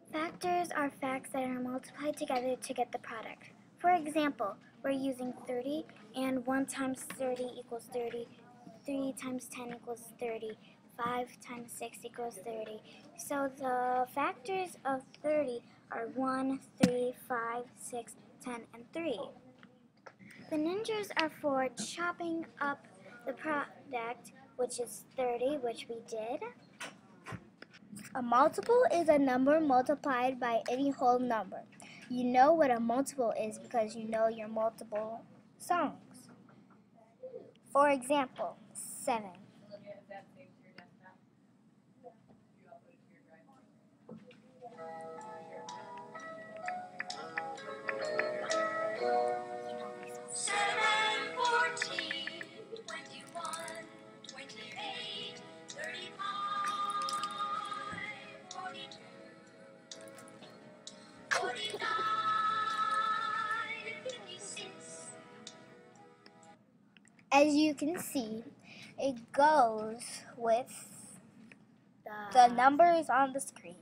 Factors are facts that are multiplied together to get the product. For example, we're using 30 and 1 times 30 equals 30, 3 times 10 equals 30, 5 times 6 equals 30. So the factors of 30 are 1, 3, 5, 6, 10, and 3. The ninjas are for chopping up the product, which is 30, which we did. A multiple is a number multiplied by any whole number. You know what a multiple is because you know your multiple songs. For example, 7. As you can see, it goes with the numbers on the screen.